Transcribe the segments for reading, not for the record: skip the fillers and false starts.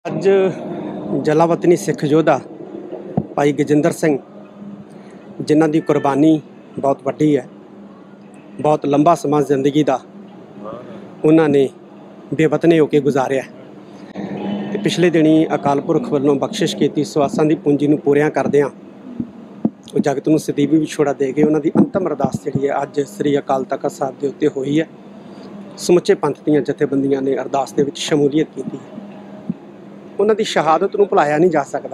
ਅੱਜ ਜਲਾਵਤਨੀ ਸਿੱਖ ਯੋਧਾ ਭਾਈ ਗਜਿੰਦਰ ਸਿੰਘ ਜਿਨ੍ਹਾਂ ਦੀ ਕੁਰਬਾਨੀ ਬਹੁਤ ਵੱਡੀ ਹੈ, ਬਹੁਤ ਲੰਬਾ ਸਮਾਂ ਜ਼ਿੰਦਗੀ ਦਾ ਉਹਨਾਂ ਨੇ ਬੇਵਤਨੇ ਹੋ ਕੇ ਗੁਜ਼ਾਰਿਆ ਤੇ ਪਿਛਲੇ ਦਿਨੀ ਅਕਾਲ ਪੁਰਖ ਵੱਲੋਂ ਬਖਸ਼ਿਸ਼ ਕੀਤੀ ਸਵਾਸਾਂ ਦੀ ਪੂੰਜੀ ਨੂੰ ਪੂਰਿਆਂ ਕਰਦਿਆਂ ਉਹ ਜਗਤ ਨੂੰ ਸਦੀਵੀ ਵਿਛੋੜਾ ਦੇ ਕੇ ਉਹਨਾਂ ਦੀ ਅੰਤਮ ਅਰਦਾਸ ਜਿਹੜੀ ਹੈ ਅੱਜ ਸ੍ਰੀ ਅਕਾਲ ਤਖਤ ਸਾਹਿਬ ਦੇ ਉੱਤੇ ਹੋਈ ਹੈ। ਸਮੁੱਚੇ ਪੰਥ ਦੀਆਂ ਜਥੇਬੰਦੀਆਂ ਨੇ ਅਰਦਾਸ ਦੇ ਵਿੱਚ ਸ਼ਮੂਲੀਅਤ ਕੀਤੀ ਹੈ। ਉਹਨਾਂ ਦੀ ਸ਼ਹਾਦਤ ਨੂੰ ਭੁਲਾਇਆ ਨਹੀਂ ਜਾ ਸਕਦਾ।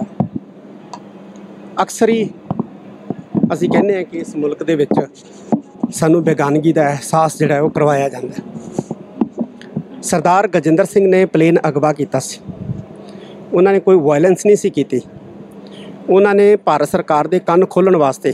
ਅਕਸਰ ਹੀ ਅਸੀਂ ਕਹਿੰਦੇ ਹਾਂ ਕਿ ਇਸ ਮੁਲਕ ਦੇ ਵਿੱਚ ਸਾਨੂੰ ਬੇਗਾਨਗੀ ਦਾ ਅਹਿਸਾਸ ਜਿਹੜਾ ਉਹ ਕਰਵਾਇਆ ਜਾਂਦਾ। ਸਰਦਾਰ ਗਜਿੰਦਰ ਸਿੰਘ ਨੇ ਪਲੇਨ ਅਗਵਾ ਕੀਤਾ ਸੀ। ਉਹਨਾਂ ਨੇ ਕੋਈ ਵਾਇਲੈਂਸ ਨਹੀਂ ਸੀ ਕੀਤੀ। ਉਹਨਾਂ ਨੇ ਭਾਰਤ ਸਰਕਾਰ ਦੇ ਕੰਨ ਖੋਲ੍ਹਣ ਵਾਸਤੇ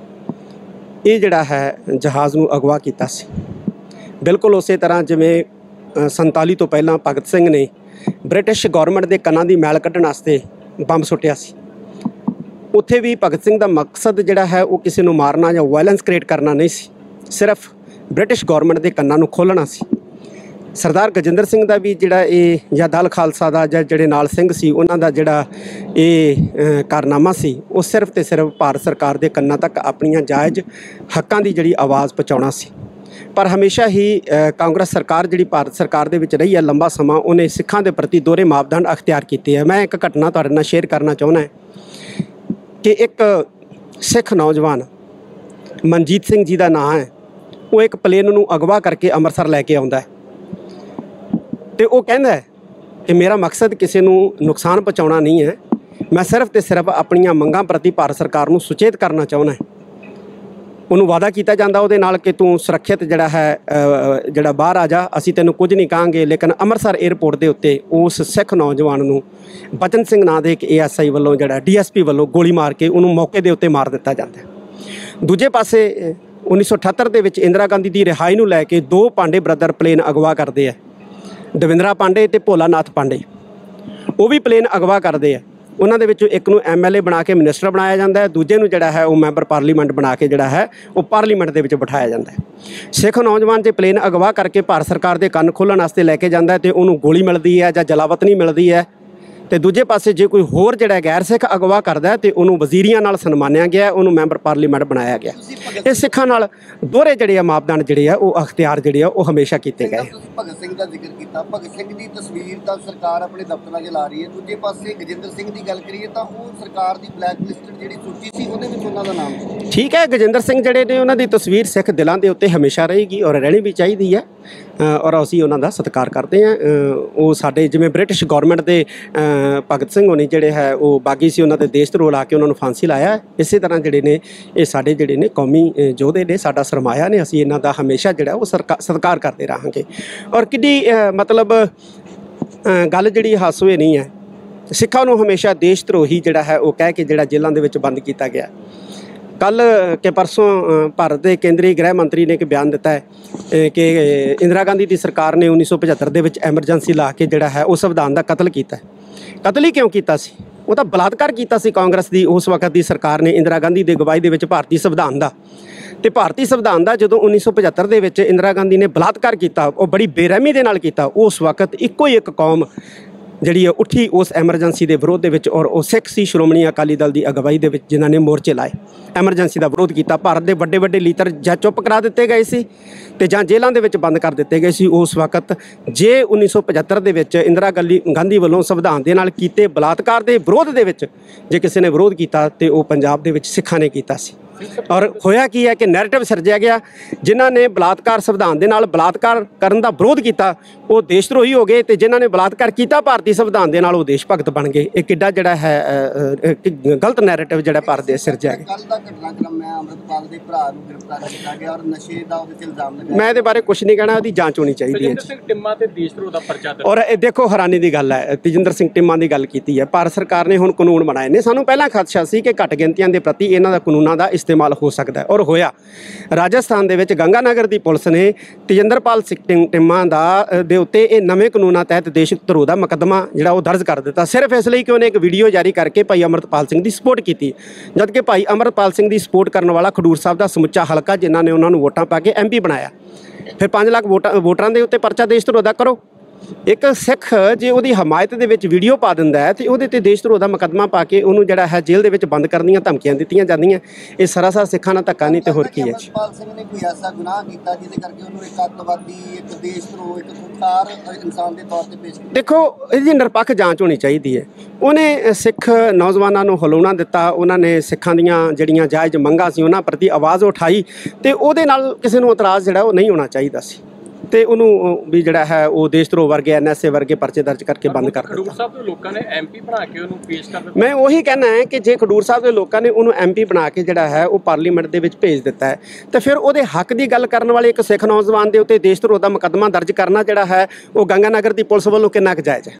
ਇਹ ਜਿਹੜਾ ਹੈ ਜਹਾਜ਼ ਨੂੰ ਅਗਵਾ ਕੀਤਾ ਸੀ। ਬਿਲਕੁਲ ਉਸੇ ਤਰ੍ਹਾਂ ਜਿਵੇਂ 47 ਤੋਂ ਪਹਿਲਾਂ ਭਗਤ ਸਿੰਘ ਨੇ ਬ੍ਰਿਟਿਸ਼ ਗੌਰਮੈਂਟ ਦੇ ਕੰਨਾਂ ਦੀ ਮੈਲ ਕੱਢਣ ਵਾਸਤੇ ਬੰਬ ਸੁੱਟਿਆ ਸੀ। ਉੱਥੇ ਵੀ ਭਗਤ ਸਿੰਘ ਦਾ ਮਕਸਦ ਜਿਹੜਾ ਹੈ ਉਹ ਕਿਸੇ ਨੂੰ ਮਾਰਨਾ ਜਾਂ ਵਾਇਲੈਂਸ ਕ੍ਰੀਏਟ ਕਰਨਾ ਨਹੀਂ ਸੀ, ਸਿਰਫ ਬ੍ਰਿਟਿਸ਼ ਗੌਰਮੈਂਟ ਦੇ ਕੰਨਾਂ ਨੂੰ ਖੋਲ੍ਹਣਾ ਸੀ। ਸਰਦਾਰ ਗਜਿੰਦਰ ਸਿੰਘ ਦਾ ਵੀ ਜਿਹੜਾ ਇਹ ਜਾਂ ਦਲ ਖਾਲਸਾ ਦਾ ਜਾਂ ਜਿਹੜੇ ਨਾਲ ਸਿੰਘ ਸੀ ਉਹਨਾਂ ਦਾ ਜਿਹੜਾ ਇਹ ਕਾਰਨਾਮਾ ਸੀ ਉਹ ਸਿਰਫ ਤੇ ਸਿਰਫ ਭਾਰਤ ਸਰਕਾਰ ਦੇ ਕੰਨਾਂ ਤੱਕ ਆਪਣੀਆਂ ਜਾਇਜ਼ ਹੱਕਾਂ ਦੀ ਜਿਹੜੀ ਆਵਾਜ਼ ਪਹੁੰਚਾਉਣਾ ਸੀ। ਪਰ ਹਮੇਸ਼ਾ ਹੀ ਕਾਂਗਰਸ ਸਰਕਾਰ ਜਿਹੜੀ ਭਾਰਤ ਸਰਕਾਰ ਦੇ ਵਿੱਚ ਰਹੀ ਹੈ ਲੰਬਾ ਸਮਾਂ, ਉਹਨੇ ਸਿੱਖਾਂ ਦੇ ਪ੍ਰਤੀ ਦੋਹਰੇ ਮਾਪਦੰਡ ਅਖਤਿਆਰ ਕੀਤੇ ਹੈ। ਮੈਂ ਇੱਕ ਘਟਨਾ ਤੁਹਾਡੇ ਨਾਲ ਸ਼ੇਅਰ ਕਰਨਾ ਚਾਹੁੰਦਾ ਕਿ ਇੱਕ ਸਿੱਖ ਨੌਜਵਾਨ ਮਨਜੀਤ ਸਿੰਘ ਜੀ ਦਾ ਨਾਂ ਹੈ, ਉਹ ਇੱਕ ਪਲੇਨ ਨੂੰ ਅਗਵਾ ਕਰਕੇ ਅੰਮ੍ਰਿਤਸਰ ਲੈ ਕੇ ਆਉਂਦਾ ਹੈ ਅਤੇ ਉਹ ਕਹਿੰਦਾ ਹੈ ਕਿ ਮੇਰਾ ਮਕਸਦ ਕਿਸੇ ਨੂੰ ਨੁਕਸਾਨ ਪਹੁੰਚਾਉਣਾ ਨਹੀਂ ਹੈ, ਮੈਂ ਸਿਰਫ ਤੇ ਸਿਰਫ ਆਪਣੀਆਂ ਮੰਗਾਂ ਪ੍ਰਤੀ ਭਾਰਤ ਸਰਕਾਰ ਨੂੰ ਸੁਚੇਤ ਕਰਨਾ ਚਾਹੁੰਦਾ। ਉਹਨੂੰ ਵਾਅਦਾ ਕੀਤਾ ਜਾਂਦਾ ਉਹਦੇ ਨਾਲ ਕਿ ਤੂੰ ਸੁਰੱਖਿਅਤ ਜਿਹੜਾ ਹੈ ਜਿਹੜਾ ਬਾਹਰ ਆ ਜਾ, ਅਸੀਂ ਤੈਨੂੰ ਕੁਝ ਨਹੀਂ ਕਹਾਂਗੇ। ਲੇਕਿਨ ਅੰਮ੍ਰਿਤਸਰ ਏਅਰਪੋਰਟ ਦੇ ਉੱਤੇ ਉਸ ਸਿੱਖ ਨੌਜਵਾਨ ਨੂੰ ਬਚਨ ਸਿੰਘ ਨਾਂ ਦੇ ਇੱਕ ASI ਵੱਲੋਂ ਜਿਹੜਾ DSP ਵੱਲੋਂ ਗੋਲੀ ਮਾਰ ਕੇ ਉਹਨੂੰ ਮੌਕੇ ਦੇ ਉੱਤੇ ਮਾਰ ਦਿੱਤਾ ਜਾਂਦਾ। ਦੂਜੇ ਪਾਸੇ 1978 ਦੇ ਵਿੱਚ ਇੰਦਰਾ ਗਾਂਧੀ ਦੀ ਰਿਹਾਈ ਨੂੰ ਲੈ ਕੇ ਦੋ ਪਾਂਡੇ ਬ੍ਰਦਰ ਪਲੇਨ ਅਗਵਾ ਕਰਦੇ ਆ, ਦਵਿੰਦਰਾ ਪਾਂਡੇ ਅਤੇ ਭੋਲਾਨਾਥ ਪਾਂਡੇ। ਉਹ ਵੀ ਪਲੇਨ ਅਗਵਾ ਕਰਦੇ ਆ। ਉਹਨਾਂ ਦੇ ਵਿੱਚੋਂ ਇੱਕ ਨੂੰ MLA ਬਣਾ ਕੇ ਮਿਨਿਸਟਰ ਬਣਾਇਆ ਜਾਂਦਾ ਹੈ, ਦੂਜੇ ਨੂੰ ਜਿਹੜਾ ਹੈ ਉਹ ਮੈਂਬਰ ਪਾਰਲੀਮੈਂਟ ਬਣਾ ਕੇ ਜਿਹੜਾ ਹੈ ਉਹ ਪਾਰਲੀਮੈਂਟ ਦੇ ਵਿੱਚ ਬਿਠਾਇਆ ਜਾਂਦਾ ਹੈ। ਸਿੱਖ ਨੌਜਵਾਨ ਜੇ ਪਲੇਨ ਅਗਵਾ ਕਰਕੇ ਭਾਰਤ ਸਰਕਾਰ ਦੇ ਕੰਨ ਖੋਲ੍ਹਣ ਵਾਸਤੇ ਲੈ ਕੇ ਜਾਂਦਾ ਅਤੇ ਉਹਨੂੰ ਗੋਲੀ ਮਿਲਦੀ ਹੈ ਜਾਂ ਜਲਾਵਤਨੀ ਮਿਲਦੀ ਹੈ, ਅਤੇ ਦੂਜੇ ਪਾਸੇ ਜੇ ਕੋਈ ਹੋਰ ਜਿਹੜਾ ਗੈਰ ਸਿੱਖ ਅਗਵਾ ਕਰਦਾ ਅਤੇ ਉਹਨੂੰ ਵਜ਼ੀਰੀਆਂ ਨਾਲ ਸਨਮਾਨਿਆ ਗਿਆ, ਉਹਨੂੰ ਮੈਂਬਰ ਪਾਰਲੀਮੈਂਟ ਬਣਾਇਆ ਗਿਆ। ਇਹ ਸਿੱਖਾਂ ਨਾਲ ਦੋਹਰੇ ਜਿਹੜੇ ਆ ਮਾਪਦੰਡ ਜਿਹੜੇ ਆ ਉਹ ਅਖਤਿਆਰ ਜਿਹੜੇ ਆ ਉਹ ਹਮੇਸ਼ਾ ਕੀਤੇ ਗਏ। ਭਗਤ ਸਿੰਘ ਦਾ ਜ਼ਿਕਰ ਕੀਤਾ, ਭਗਤ ਸਿੰਘ ਦੀ ਤਸਵੀਰ ਤਾਂ ਸਰਕਾਰ ਆਪਣੇ ਦਫ਼ਤਰਾਂ 'ਚ ਲਾ ਰਹੀ ਹੈ। ਦੂਜੇ ਪਾਸੇ ਗਜਿੰਦਰ ਸਿੰਘ ਦੀ ਗੱਲ ਕਰੀਏ ਤਾਂ ਉਹ ਸਰਕਾਰ ਦੀ ਬਲੈਕ ਲਿਸਟਡ ਜਿਹੜੀ ਸੂਚੀ ਸੀ ਉਹਦੇ ਵਿੱਚ ਉਹਨਾਂ ਦਾ ਨਾਮ ਸੀ। ਠੀਕ ਹੈ, ਗਜਿੰਦਰ ਸਿੰਘ ਜਿਹੜੇ ਨੇ ਉਹਨਾਂ ਦੀ ਤਸਵੀਰ ਸਿੱਖ ਦਿਲਾਂ ਦੇ ਉੱਤੇ ਹਮੇਸ਼ਾ ਰਹੇਗੀ ਔਰ ਰਹਿਣੀ ਵੀ ਚਾਹੀਦੀ ਹੈ ਔਰ ਅਸੀਂ ਉਹਨਾਂ ਦਾ ਸਤਿਕਾਰ ਕਰਦੇ ਹਾਂ। ਉਹ ਸਾਡੇ ਜਿਵੇਂ ਬ੍ਰਿਟਿਸ਼ ਗੌਰਮੈਂਟ ਦੇ ਭਗਤ ਸਿੰਘ ਹੋਣੀ ਜਿਹੜੇ ਹੈ ਉਹ ਬਾਗੀ ਸੀ, ਉਹਨਾਂ ਦੇ ਦੇਸ਼ ਧਰੋਹ ਲਾ ਕੇ ਉਹਨਾਂ ਨੂੰ ਫਾਂਸੀ ਲਾਇਆ। ਇਸੇ ਤਰ੍ਹਾਂ ਜਿਹੜੇ ਨੇ ਇਹ ਸਾਡੇ ਜਿਹੜੇ ਨੇ ਕੌਮੀ ਯੋਧੇ ਨੇ, ਸਾਡਾ ਸਰਮਾਇਆ ਨੇ, ਅਸੀਂ ਇਹਨਾਂ ਦਾ ਹਮੇਸ਼ਾ ਜਿਹੜਾ ਉਹ ਸਤਿਕਾਰ ਕਰਦੇ ਰਹਾਂਗੇ। ਔਰ ਕਿੱਡੀ ਮਤਲਬ ਗੱਲ ਜਿਹੜੀ ਹਾਸੋਏ ਨਹੀਂ ਹੈ। ਸਿੱਖਾਂ ਨੂੰ ਹਮੇਸ਼ਾ ਦੇਸ਼ ਧਰੋਹੀ ਜਿਹੜਾ ਹੈ ਉਹ ਕਹਿ ਕੇ ਜਿਹੜਾ ਜੇਲ੍ਹਾਂ ਦੇ ਵਿੱਚ ਬੰਦ ਕੀਤਾ ਗਿਆ। ਕੱਲ੍ਹ ਕਿ ਪਰਸੋਂ ਭਾਰਤ ਦੇ ਕੇਂਦਰੀ ਗ੍ਰਹਿ ਮੰਤਰੀ ਨੇ ਇੱਕ ਬਿਆਨ ਦਿੱਤਾ ਹੈ ਕਿ ਇੰਦਰਾ ਗਾਂਧੀ ਦੀ ਸਰਕਾਰ ਨੇ 1975 ਦੇ ਵਿੱਚ ਐਮਰਜੈਂਸੀ ਲਾ ਕੇ ਜਿਹੜਾ ਹੈ ਉਹ ਸੰਵਿਧਾਨ ਦਾ ਕਤਲ ਕੀਤਾ। ਕਤਲ ਹੀ ਕਿਉਂ ਕੀਤਾ ਸੀ? ਉਹ ਤਾਂ ਬਲਾਤਕਾਰ ਕੀਤਾ ਸੀ ਕਾਂਗਰਸ ਦੀ ਉਸ ਵਕਤ ਦੀ ਸਰਕਾਰ ਨੇ ਇੰਦਰਾ ਗਾਂਧੀ ਦੀ ਅਗਵਾਈ ਦੇ ਵਿੱਚ ਭਾਰਤੀ ਸੰਵਿਧਾਨ ਦਾ। ਅਤੇ ਭਾਰਤੀ ਸੰਵਿਧਾਨ ਦਾ ਜਦੋਂ 1975 ਦੇ ਵਿੱਚ ਇੰਦਰਾ ਗਾਂਧੀ ਨੇ ਬਲਾਤਕਾਰ ਕੀਤਾ, ਉਹ ਬੜੀ ਬੇਰਹਿਮੀ ਦੇ ਨਾਲ ਕੀਤਾ। ਉਸ ਵਕਤ ਇੱਕੋ ਹੀ ਇੱਕ ਕੌਮ ਜਿਹੜੀ ਹੈ ਉੱਠੀ ਉਸ ਐਮਰਜੈਂਸੀ ਦੇ ਵਿਰੋਧ ਦੇ ਵਿੱਚ ਔਰ ਉਹ ਸਿੱਖ ਸੀ ਸ਼੍ਰੋਮਣੀ ਅਕਾਲੀ ਦਲ ਦੀ ਅਗਵਾਈ ਦੇ ਵਿੱਚ ਜਿਨ੍ਹਾਂ ਨੇ ਮੋਰਚੇ ਲਾਏ, ਐਮਰਜੈਂਸੀ ਦਾ ਵਿਰੋਧ ਕੀਤਾ। ਭਾਰਤ ਦੇ ਵੱਡੇ ਵੱਡੇ ਲੀਡਰ ਜਾਂ ਚੁੱਪ ਕਰਾ ਦਿੱਤੇ ਗਏ ਸੀ ਅਤੇ ਜਾਂ ਜੇਲ੍ਹਾਂ ਦੇ ਵਿੱਚ ਬੰਦ ਕਰ ਦਿੱਤੇ ਗਏ ਸੀ ਉਸ ਵਕਤ। ਜੇ 1975 ਦੇ ਵਿੱਚ ਇੰਦਰਾ ਗਾਂਧੀ ਵੱਲੋਂ ਸੰਵਿਧਾਨ ਦੇ ਨਾਲ ਕੀਤੇ ਬਲਾਤਕਾਰ ਦੇ ਵਿਰੋਧ ਦੇ ਵਿੱਚ ਜੇ ਕਿਸੇ ਨੇ ਵਿਰੋਧ ਕੀਤਾ ਅਤੇ ਉਹ ਪੰਜਾਬ ਦੇ ਵਿੱਚ ਸਿੱਖਾਂ ਨੇ ਕੀਤਾ ਸੀ। ਔਰ ਹੋਇਆ ਕੀ ਹੈ ਕਿ ਨੈਰੇਟਿਵ ਸਿਰਜਿਆ ਗਿਆ। ਜਿਨ੍ਹਾਂ ਨੇ ਬਲਾਤਕਾਰ ਸੰਵਿਧਾਨ ਦੇ ਨਾਲ ਬਲਾਤਕਾਰ ਕਰਨ ਦਾ ਵਿਰੋਧ ਕੀਤਾ ਉਹ ਦੇਸ਼ ਧਰੋਹੀ ਹੋ ਗਏ ਅਤੇ ਜਿਨ੍ਹਾਂ ਨੇ ਬਲਾਤਕਾਰ ਕੀਤਾ ਭਾਰਤੀ ਸੰਵਿਧਾਨ ਦੇ ਨਾਲ ਉਹ ਦੇਸ਼ ਭਗਤ ਬਣ ਗਏ। ਇਹ ਕਿੱਡਾ ਜਿਹੜਾ ਹੈ ਗਲਤ ਨੈਰੇਟਿਵ ਜਿਹੜਾ ਭਾਰਤ ਦੇ ਸਿਰਜਿਆ ਗਿਆ। ਕੱਲ੍ਹ ਦਾ ਘਟਨਾਕ੍ਰਮ ਹੈ, ਅੰਮ੍ਰਿਤਪਾਲ ਦੇ ਭਰਾ ਨੂੰ ਗ੍ਰਿਫਤਾਰ ਕੀਤਾ ਗਿਆ ਔਰ ਨਸ਼ੇ ਦਾ ਉਹਦੇ 'ਚ ਇਲਜ਼ਾਮ ਲਗਾਇਆ। ਮੈਂ ਇਹਦੇ ਬਾਰੇ ਕੁਛ ਨਹੀਂ ਕਹਿਣਾ, ਉਹਦੀ ਜਾਂਚ ਹੋਣੀ ਚਾਹੀਦੀ ਹੈ। ਟਿੰਮਾ ਤੇ ਦੇਸ਼ ਧਰੋਹ ਦਾ ਪਰਚਾ ਔਰ ਇਹ ਦੇਖੋ ਹੈਰਾਨੀ ਦੀ ਗੱਲ ਹੈ, ਤੇਜਿੰਦਰ ਸਿੰਘ ਟਿੰਮਾ ਦੀ ਗੱਲ ਕੀਤੀ ਹੈ। ਭਾਰਤ ਸਰਕਾਰ ਨੇ ਹੁਣ ਕਾਨੂੰਨ ਬਣਾਏ ਨੇ। ਸਾਨੂੰ ਪਹਿਲਾਂ ਖਦਸ਼ਾ ਸੀ ਕਿ ਘੱਟ ਗਿਣਤੀਆਂ ਦੇ ਪ੍ਰਤੀ ਇਹਨਾਂ ਦਾ ਕਾਨੂੰਨਾਂ ਦਾ ਇਸਤੇਮਾਲ ਹੋ ਸਕਦਾ ਔਰ ਹੋਇਆ। ਰਾਜਸਥਾਨ ਦੇ ਵਿੱਚ ਗੰਗਾਨਗਰ ਦੀ ਪੁਲਿਸ ਨੇ ਤੇਜਿੰਦਰਪਾਲ ਸਿੰਘ ਟਿੰਮਾ ਦੇ ਉੱਤੇ ਇਹ ਨਵੇਂ ਕਾਨੂੰਨਾਂ ਤਹਿਤ ਦੇਸ਼ ਧਰੋਹ ਦਾ ਮੁਕੱਦਮਾ ਜਿਹੜਾ ਉਹ ਦਰਜ ਕਰ ਦਿੱਤਾ, ਸਿਰਫ ਇਸ ਲਈ ਕਿ ਉਹਨੇ ਇੱਕ ਵੀਡੀਓ ਜਾਰੀ ਕਰਕੇ ਭਾਈ ਅੰਮ੍ਰਿਤਪਾਲ ਸਿੰਘ ਦੀ ਸਪੋਰਟ ਕੀਤੀ। ਜਦਕਿ ਭਾਈ ਅੰਮ੍ਰਿਤਪਾਲ ਸਿੰਘ ਦੀ ਸਪੋਰਟ ਕਰਨ ਵਾਲਾ ਖਡੂਰ ਸਾਹਿਬ ਦਾ ਸਮੁੱਚਾ ਹਲਕਾ ਜਿਨ੍ਹਾਂ ਨੇ ਉਹਨਾਂ ਨੂੰ ਵੋਟਾਂ ਪਾ ਕੇ MP ਬਣਾਇਆ। ਫਿਰ 5 ਲੱਖ ਵੋਟਰਾਂ ਦੇ ਉੱਤੇ ਪਰਚਾ ਦੇਸ਼ ਧਰੋਹ ਦਾ ਕਰੋ। ਇੱਕ ਸਿੱਖ ਜੇ ਉਹਦੀ ਹਮਾਇਤ ਦੇ ਵਿੱਚ ਵੀਡੀਓ ਪਾ ਦਿੰਦਾ ਹੈ ਤੇ ਉਹਦੇ ਤੇ ਦੇਸ਼ ਧਰੋਹ ਦਾ ਮੁਕੱਦਮਾ ਪਾ ਕੇ ਉਹਨੂੰ ਜਿਹੜਾ ਹੈ ਜੇਲ੍ਹ ਦੇ ਵਿੱਚ ਬੰਦ ਕਰਨ ਦੀਆਂ ਧਮਕੀਆਂ ਦਿੱਤੀਆਂ ਜਾਂਦੀਆਂ। ਇਹ ਸਰਾਸਰ ਸਿੱਖਾਂ ਨਾਲ ਧੱਕਾ ਨਹੀਂ ਤੇ ਹੋਰ ਕੀ ਹੈ ਜੀ। ਅਮਰਪਾਲ ਸਿੰਘ ਨੇ ਕੋਈ ਐਸਾ ਗੁਨਾਹ ਕੀਤਾ ਜਿਹਦੇ ਕਰਕੇ ਉਹਨੂੰ ਇੱਕ ਅੱਤਵਾਦੀ, ਇੱਕ ਦੇਸ਼ ਧਰੋਹ, ਇੱਕ ਖੁੰਖਾਰ ਇਨਸਾਨ ਦੇ ਤੌਰ ਤੇ ਪੇਸ਼ ਕੀਤਾ? ਦੇਖੋ, ਇਹਦੀ ਨਿਰਪੱਖ ਜਾਂਚ ਹੋਣੀ ਚਾਹੀਦੀ ਹੈ। ਉਹਨੇ ਸਿੱਖ ਨੌਜਵਾਨਾਂ ਨੂੰ ਹਿਲਾਉਣਾ ਦਿੱਤਾ, ਉਹਨਾਂ ਨੇ ਸਿੱਖਾਂ ਦੀਆਂ ਜਿਹੜੀਆਂ ਜਾਇਜ਼ ਮੰਗਾਂ ਸੀ ਉਹਨਾਂ ਪ੍ਰਤੀ ਆਵਾਜ਼ ਉਠਾਈ ਤੇ ਉਹਦੇ ਨਾਲ ਕਿਸੇ ਨੂੰ ਇਤਰਾਜ਼ ਜਿਹੜਾ ਉਹ ਨਹੀਂ ਹੋਣਾ ਚਾਹੀਦਾ ਸੀ ਤੇ ਉਹਨੂੰ ਵੀ ਜਿਹੜਾ ਹੈ ਉਹ ਦੇਸ਼ ਧਰੋਹ ਵਰਗੇ NSA ਵਰਗੇ ਪਰਚੇ ਦਰਜ ਕਰਕੇ ਬੰਦ ਕਰ ਦਿੱਤਾ। ਖਡੂਰ ਸਾਹਿਬ ਦੇ ਲੋਕਾਂ ਨੇ MP ਬਣਾ ਕੇ ਉਹਨੂੰ ਪੇਸ਼ ਕਰ ਦਿੱਤਾ। ਮੈਂ ਉਹੀ ਕਹਿਣਾ ਹੈ ਕਿ ਜੇ ਖਡੂਰ ਸਾਹਿਬ ਦੇ ਲੋਕਾਂ ਨੇ ਉਹਨੂੰ MP ਬਣਾ ਕੇ ਜਿਹੜਾ ਹੈ ਉਹ ਪਾਰਲੀਮੈਂਟ ਦੇ ਵਿੱਚ ਭੇਜ ਦਿੱਤਾ ਹੈ ਤੇ ਫਿਰ ਉਹਦੇ ਹੱਕ ਦੀ ਗੱਲ ਕਰਨ ਵਾਲੇ ਇੱਕ ਸਿੱਖ ਨੌਜਵਾਨ ਦੇ ਉੱਤੇ ਦੇਸ਼ ਧਰੋਹ ਦਾ ਮੁਕੱਦਮਾ ਦਰਜ ਕਰਨਾ ਜਿਹੜਾ ਹੈ ਉਹ ਗੰਗਾਨਗਰ ਦੀ ਪੁਲਿਸ ਵੱਲੋਂ ਕਿੰਨਾ ਕੁ ਜਾਇਜ਼ ਹੈ?